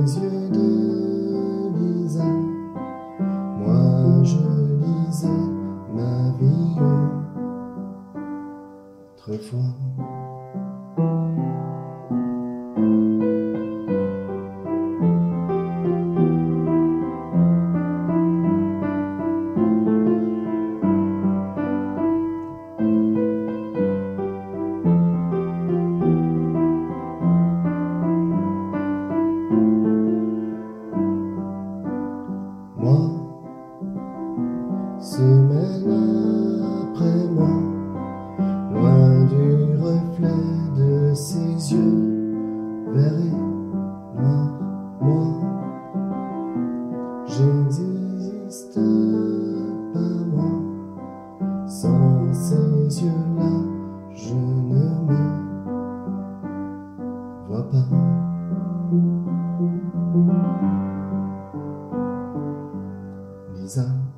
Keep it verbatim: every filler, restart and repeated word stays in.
yeux de Lisa, moi je lisais ma vie autrefois. Moi, semaine après moi, loin du reflet de ses yeux verts et noirs, moi, j'existe pas moi, sans ces yeux-là, je ne me vois pas. Lisa.